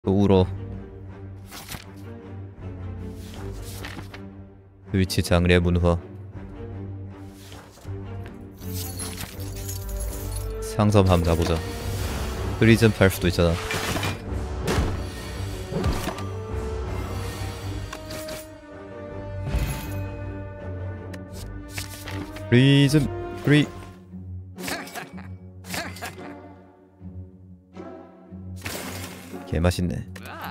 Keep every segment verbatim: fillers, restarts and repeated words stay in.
울어. 스위치 장례 문화. 상점 한번 가보자. 프리즘 팔 수도 있잖아. 프리즘 프리. 개맛있네.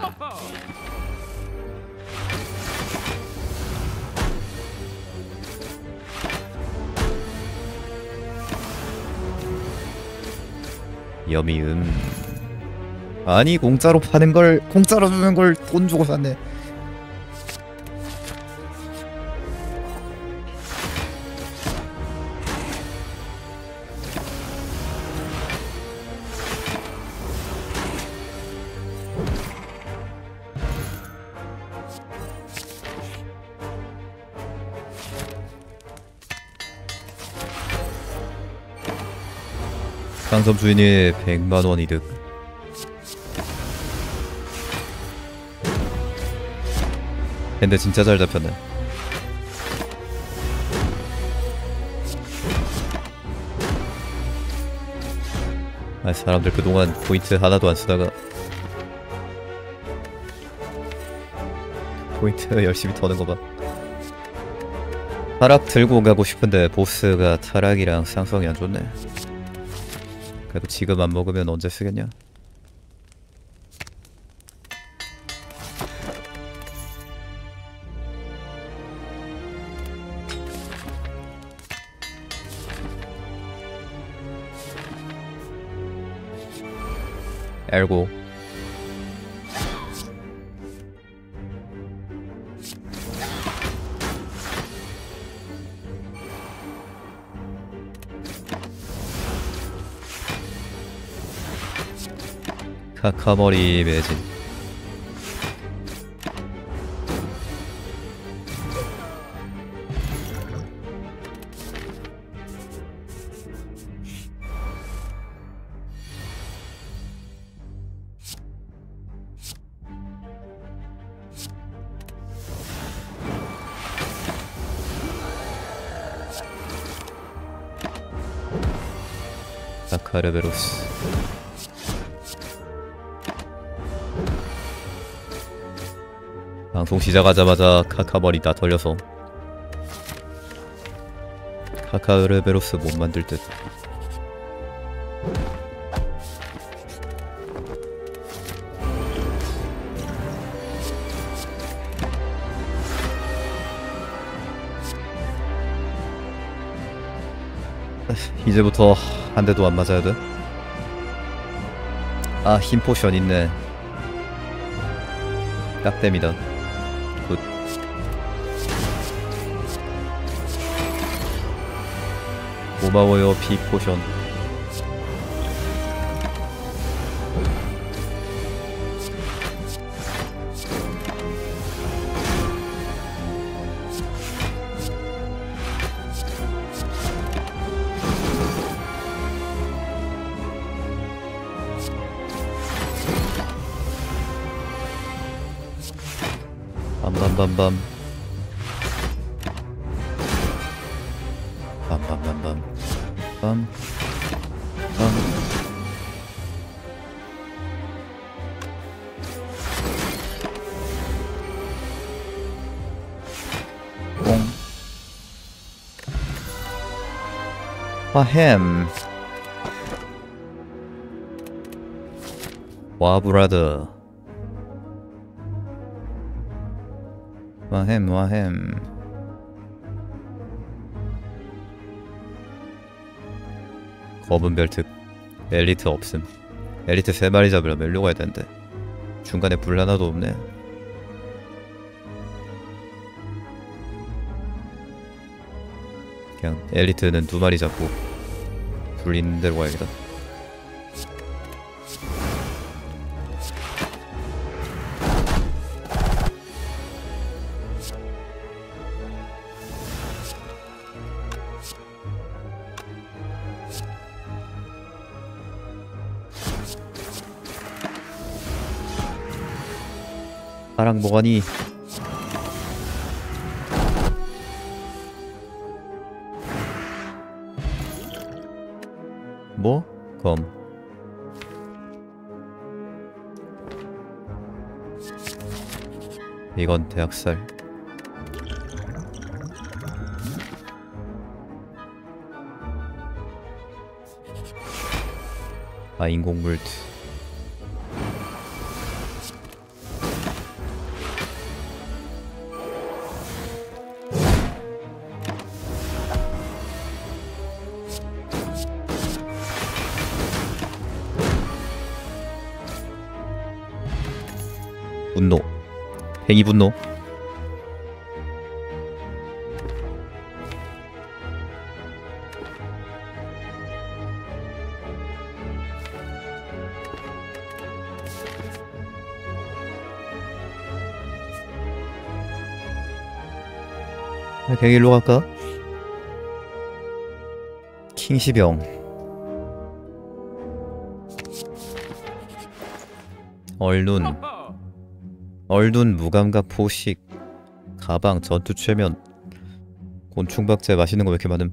여미음. 아니 공짜로 파는 걸 공짜로 주는 걸 돈 주고 샀네. 상점 주인이 백만 원 이득. 근데 진짜 잘 잡혔네. 아, 사람들 그동안 포인트 하나도 안 쓰다가 포인트 열심히 터는 거 봐. 타락 들고 가고 싶은데 보스가 타락이랑 상성이 안 좋네. 그래도 지금 안 먹으면 언제 쓰겠냐? 알고. 카카머리 매진. 카카르베로스. 방송 시작하자마자 카카머리 다 털려서 카카르베로스 못 만들 듯. 이제부터 한 대도 안 맞아야 돼? 아, 힘 포션 있네. 딱 됩니다. 굿. 고마워요, 비 포션. 빰빰빰빰. 빰빰빰빰. 빰. 빰. 뽕. 화햄. 와브라드. 와햄 와햄. 검은 벨트. 엘리트 없음. 엘리트 세 마리 잡으려면 멜로 가야 되는데 중간에 불 하나도 없네. 그냥 엘리트는 두 마리 잡고 불 있는 데로 가야겠다. 나랑 뭐하니? 뭐? 검. 이건 대학살. 아, 인공물트. 분노. 팽이 분노. 그냥 일로 갈까? 킹시병. 얼눈. 얼눈 무감각 포식. 가방 전투 최면. 곤충박제 맛있는 거 왜 이렇게 많음?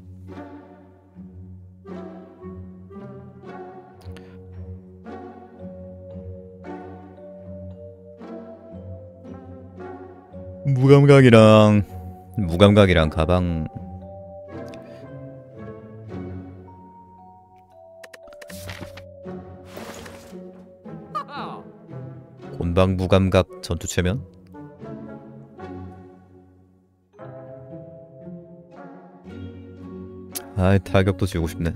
무감각이랑 무감각이랑 가방. 곤방 무감각 전투 최면. 아이, 타격도 지우고 싶네.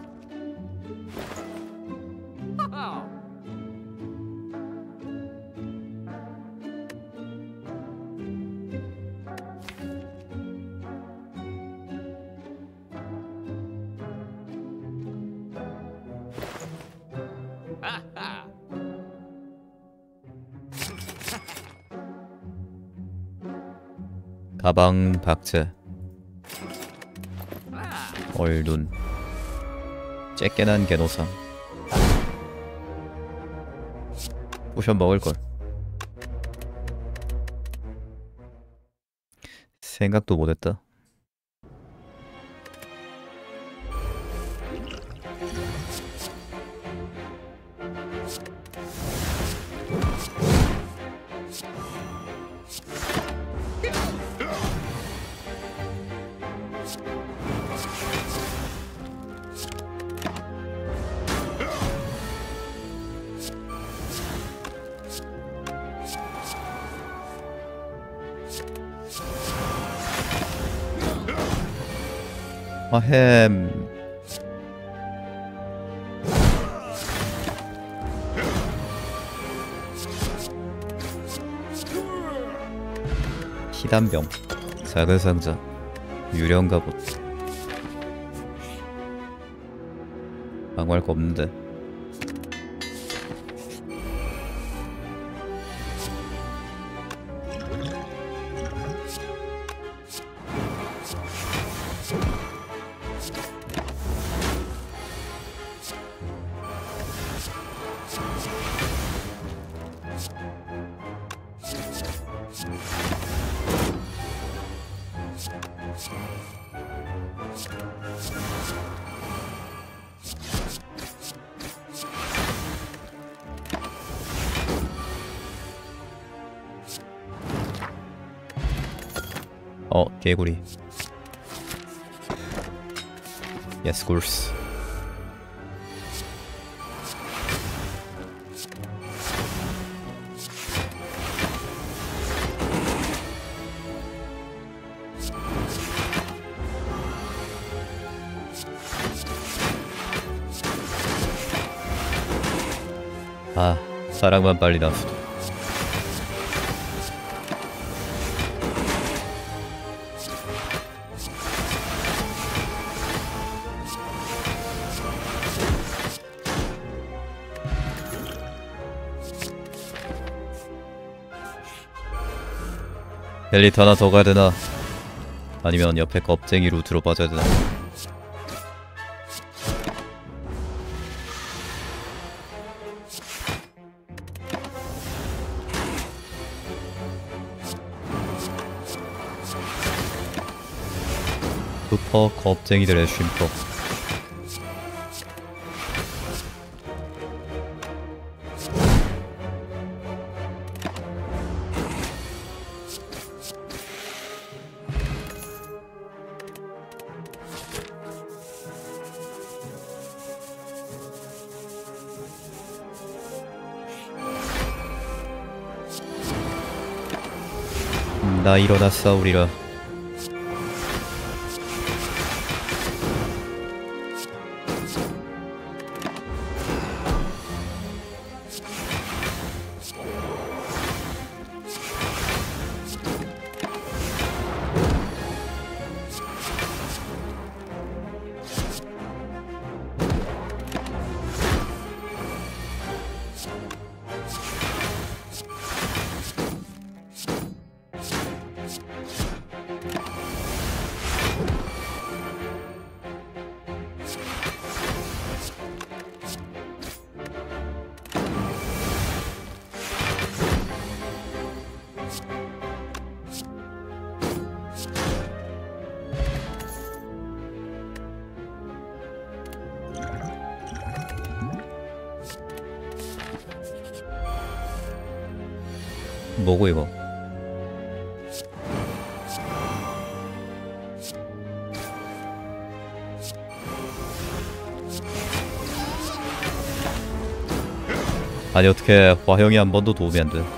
가방 박제. 얼눈. 쬐깨난 개노상. 포션 먹을걸. 생각도 못했다. 아햄. 희단병. 작은 상자. 유령 갑옷. 방어할 거 없는데. 어, 개구리. 예스 굴스. 아, 사랑만 빨리 나와서. 엘리트 하나 더 가야 되나? 아니면 옆에 겁쟁이 루트로 빠져야 되나? 쉼터, 겁쟁이들의 쉼터. 나 일어나 싸우리라. 뭐고 이거? 아니 어떻게 화형이 한 번도 도움이 안 돼?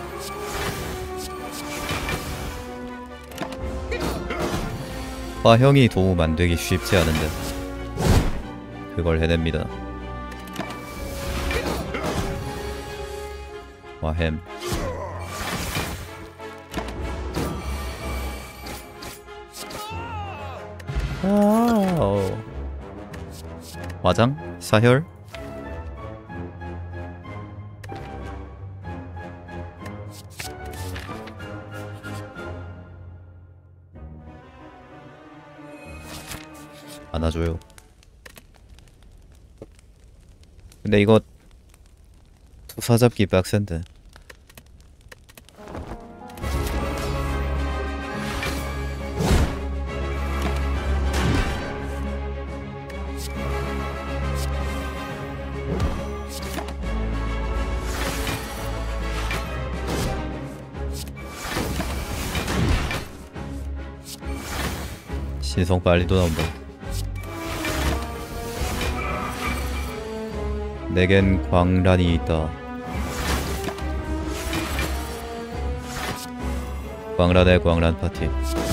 화형이 도움 안 되기 쉽지 않은데 그걸 해냅니다. 화햄. 와우. 화장? 사혈? 안아줘요. 근데 이거 투사 잡기 빡센데. 신성 빨리도 나온다. 내겐 광란이 있다. 광란의 광란 파티.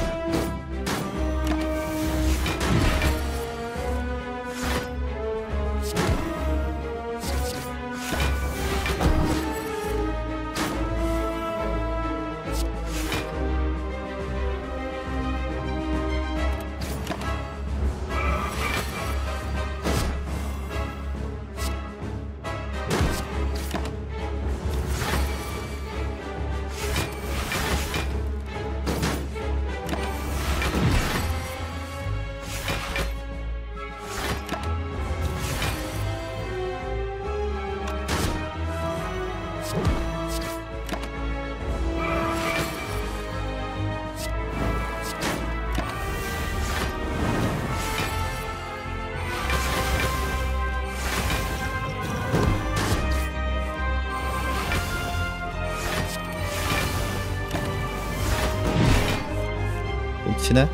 치네?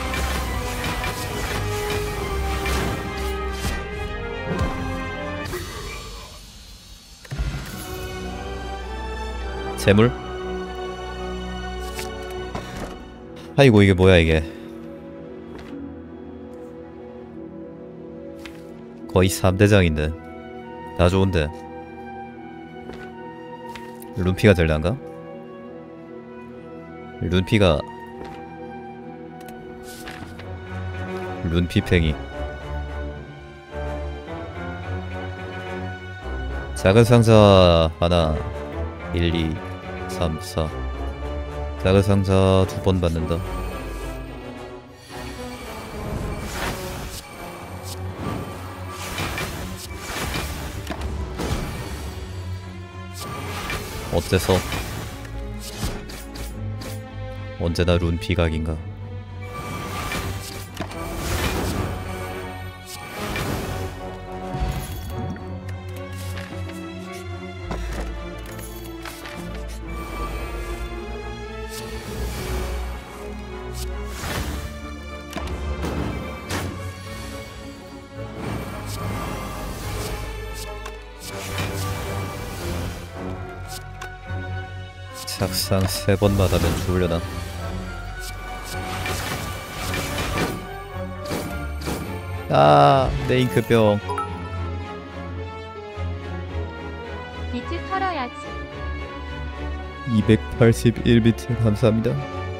재물? 아이고 이게 뭐야 이게. 거의 삼대장인데 다 좋은데 룬피가 될란가? 룬피가 룬피팽이. 작은 상자 하나 일, 이, 삼, 사. 작은 상자 두 번 받는다. 어째서 언제나 룬피각인가. 착상 세 번 맞으면 죽으려나. 아, 내 잉크병. 비트 털어야지. 이백팔십일 비트 감사합니다.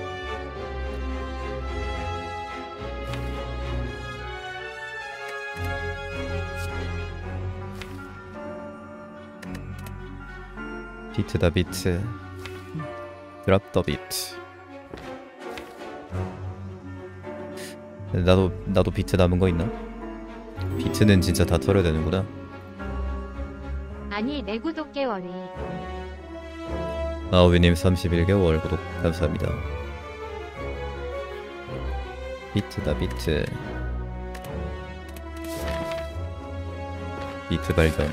비트다 비트. 드랍 더 비트. 나도 나도 비트 남은 거 있나? 비트는 진짜 다 털어야 되는구나. 아니 내 구독 개월이. 아우비님 삼십일 개월 구독 감사합니다. 비트다 비트. 비트 발견.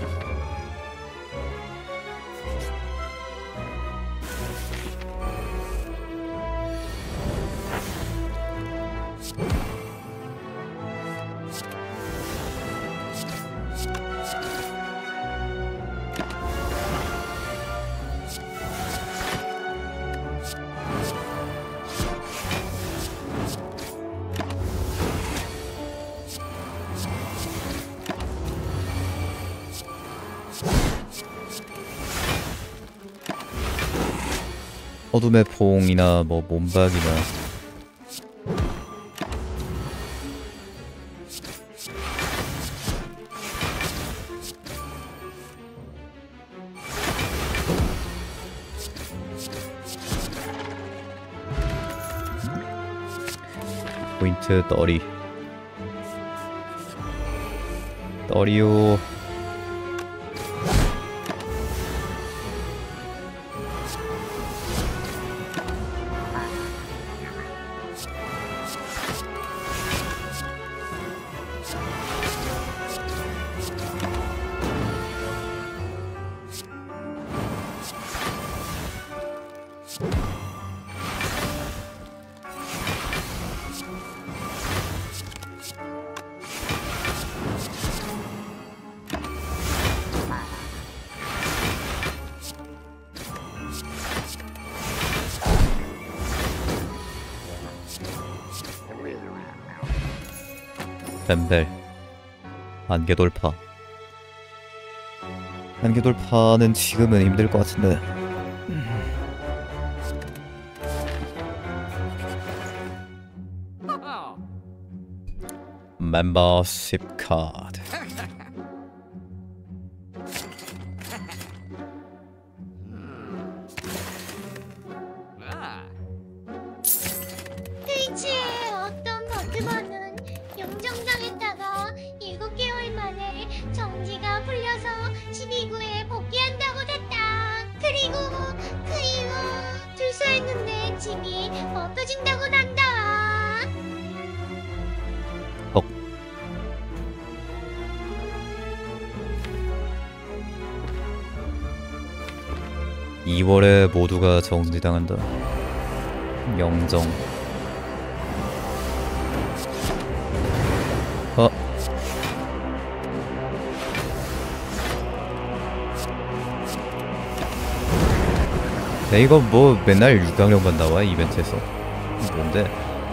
어둠의 포옹이나 뭐 몸박이나 포인트 떠리 떠리요. 뱀벨 안개 돌파. 안개 돌파는 지금은 힘들 것 같은데. 멤버십 카드. 트위치의 어떤 버트먼은 영정당했다가 일곱 개월 만에 정지가 풀려서 십이 구에 복귀한다고 됐다. 그리고 그 이후 출소했는데 집이 엎어진다고 난다. 억. 이월에 모두가 정지당한다. 영정. 어. 야, 이거 뭐 맨날 육강령만 나와 이벤트에서. 뭔데?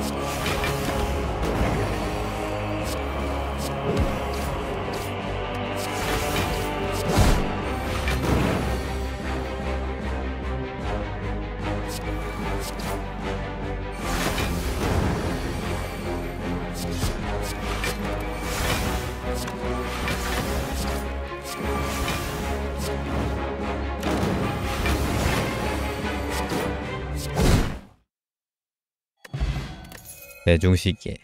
대중시계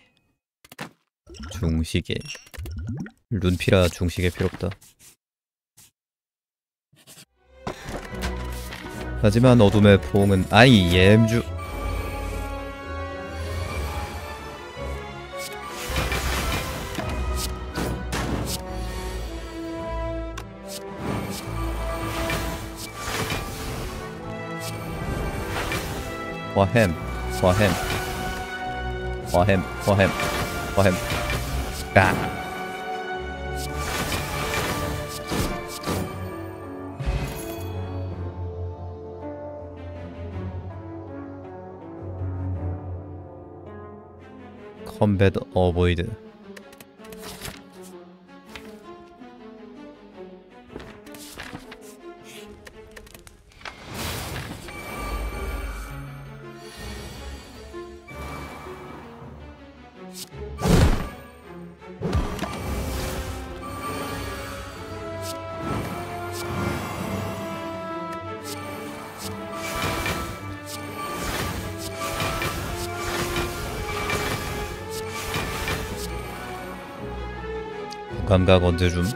중시계 룬피라 중시계 필요없다. 하지만 어둠의 포옹은 아이 엠주 화햄 화햄 화햄 화햄 화햄 까 컴뱃 어보이드. 감각 언제 줌?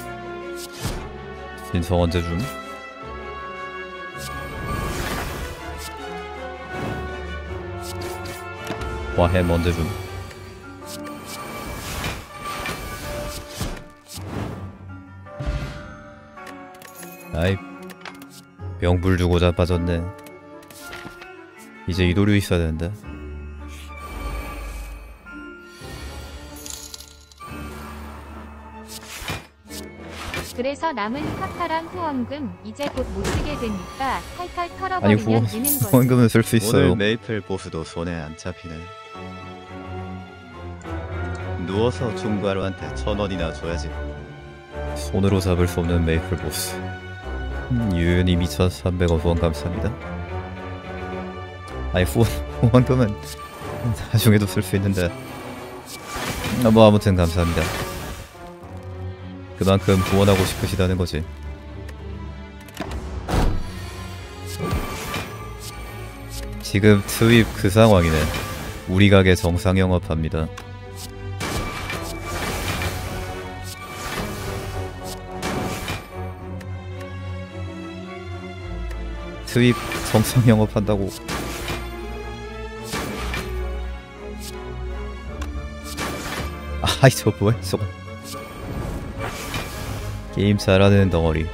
진성 언제 줌? 와햄 언제 줌? 아이, 명불 주고 자빠졌네. 이제 이도류 있어야 되는데. 그래서 남은 카카랑 후원금 이제 곧 못 쓰게 되니까 탈탈 아니 털어버리면 후원, 느는 거지. 후원금은 쓸 수 있어요. 오늘 메이플 보스도 손에 안 잡히네. 누워서 중괄호한테 천 원이나 줘야지. 손으로 잡을 수 없는 메이플 보스. 음, 유연이 이천삼백 원 후원 감사합니다. 아니 후원, 후원금은 나중에도 쓸 수 있는데 아, 뭐 아무튼 감사합니다. 그만큼 후원하고 싶으시다는 거지. 지금 트윕 그 상황이네. 우리 가게 정상 영업합니다. 트윕 정상 영업한다고. 아이 저 뭐야 저거. 게임 잘하는 덩어리.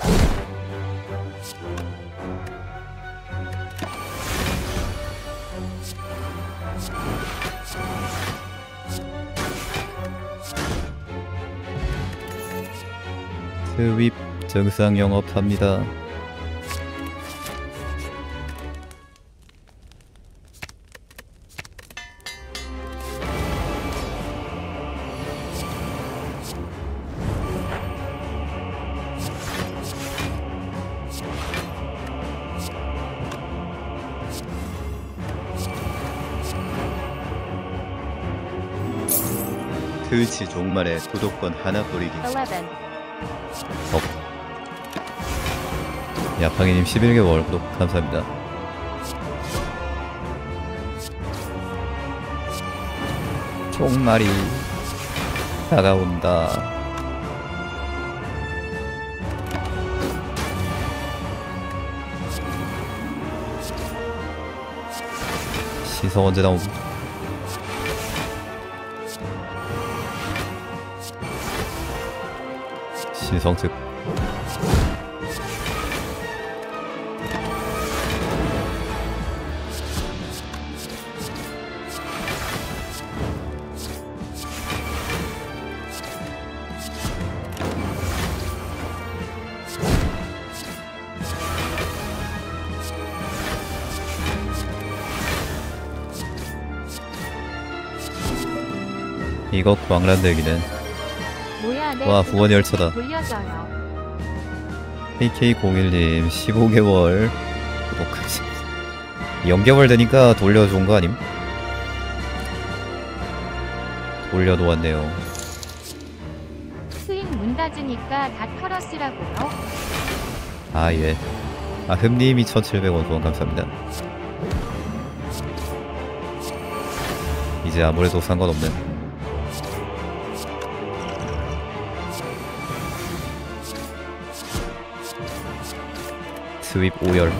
트윕 정상 영업합니다. 트위치 종말에 구독권 하나 뿌리기. eleven. 야팡이님 십일 개월 구독 감사합니다. 종말이 다가온다. 시성 언제 나옴? 시성특. 이거 광란대기네. 뭐야 내 와, 후원 열차다. 돌려줘요. 케이케이 공일님 십오 개월 구독 감사합니다. 영 개월 되니까 돌려준 거 아님? 돌려놓았네요. 수익 문 닫으니까 다 털었으라고요. 아 예. 아 흠님 이천칠백 원 후원 감사합니다. 이제 아무래도 상관없네. 트윕 오열.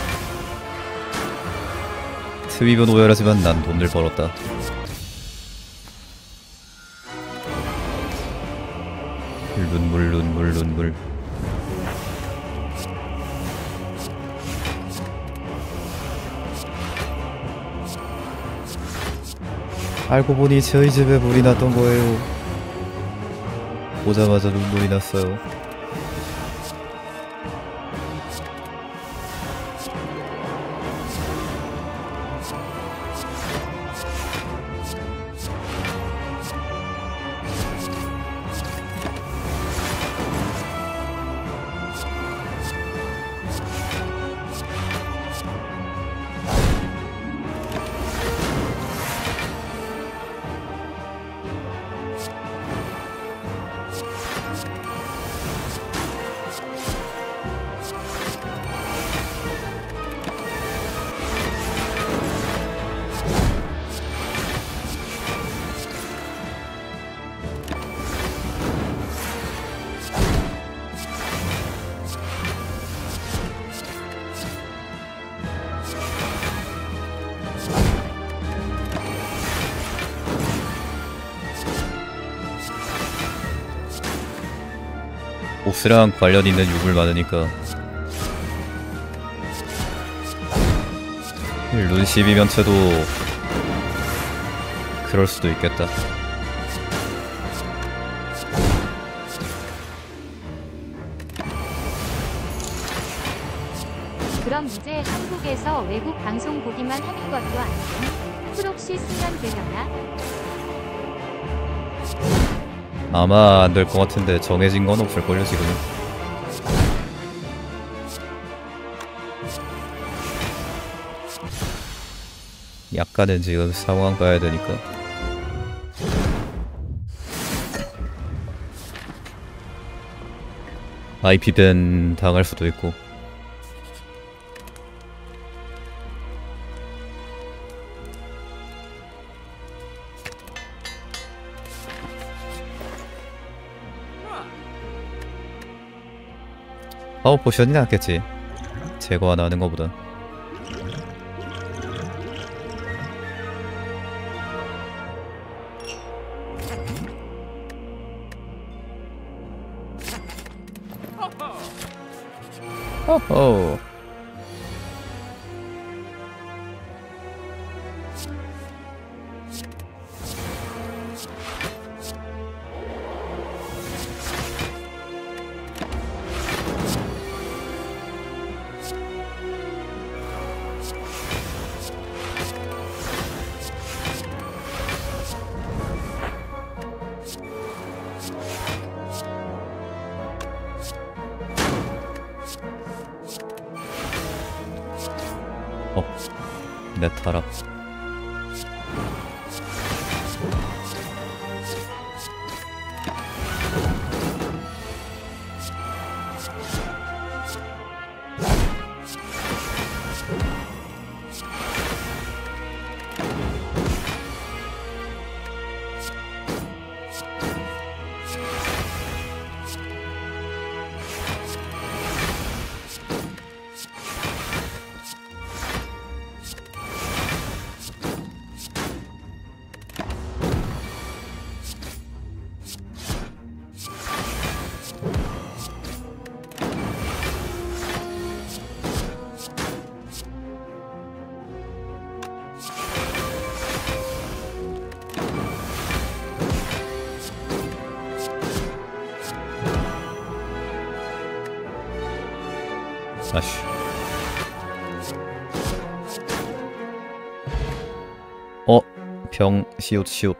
트윕은 오열하지만 난 돈을 벌었다. 눈물 눈물 눈물. 알고 보니 저희 집에 불이 났던 거예요. 오자마자 눈물이 났어요. 보스랑 관련 있는 유물 많으니까 룬십이면 채도 그럴 수도 있겠다. 그럼 이제 한국에서 외국 방송 보기만 하는 것도 아니고 프록시 쓰면 되려나? 아마 안 될 것 같은데 정해진 건 없을걸요 지금. 약간은 지금 상황 봐야 되니까. 아이피밴 당할 수도 있고. 파워 포션이 낫겠지. 제거 하나 하는 거보다. 호호. 어, 내 타락. 아쉬. 어? 병 시옷 시옷.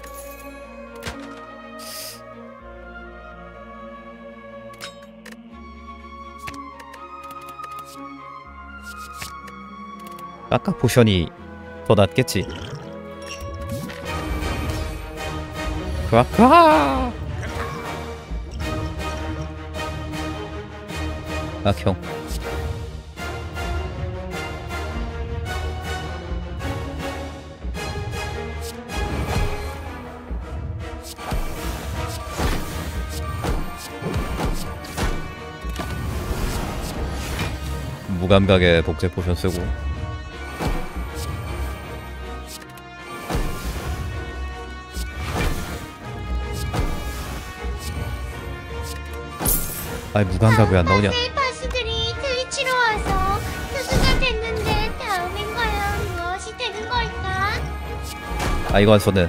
아까 포션이 더 낫겠지. 크아크아. 악형. 무감각에 복제 포션 쓰고. 아이 무감각 왜 안 나오냐? 파스들이 트위치로 와서 투수가 됐는데 다음엔 과연 무엇이 되는 걸까? 아 이거 안 썼네.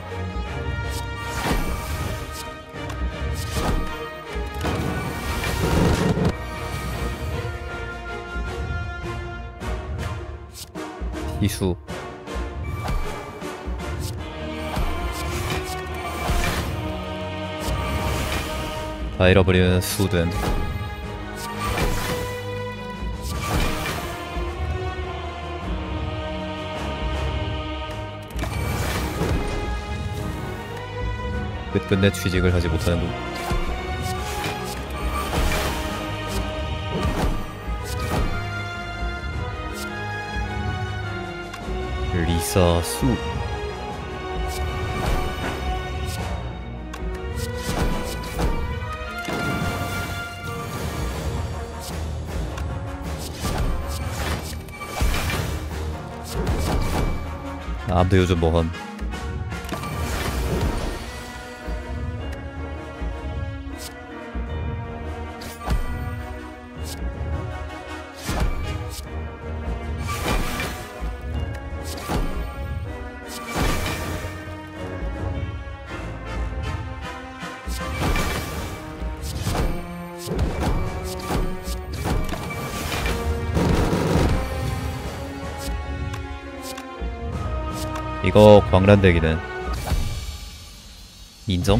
이수. 다 잃어버리는 수든. 끝끝내 취직을 하지 못하는군. 리사 수. 아무도 요즘 뭐함. 이거 광란대기는 인정?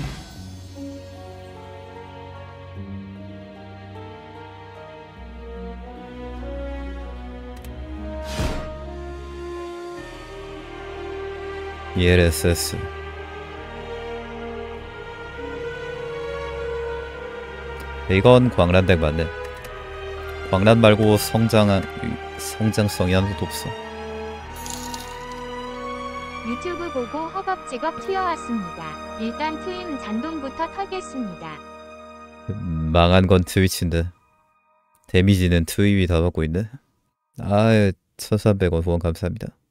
이엘에스에스 이건 광란덱 맞네. 광란 말고 성장 성장성이 아무것도 없어. 유튜브 보고 허겁지겁 튀어왔습니다. 일단 트임 잔돈부터 털겠습니다. 망한 건 트위치인데 데미지는 트윗이 다 받고 있네. 아 천삼백 원 후원 감사합니다.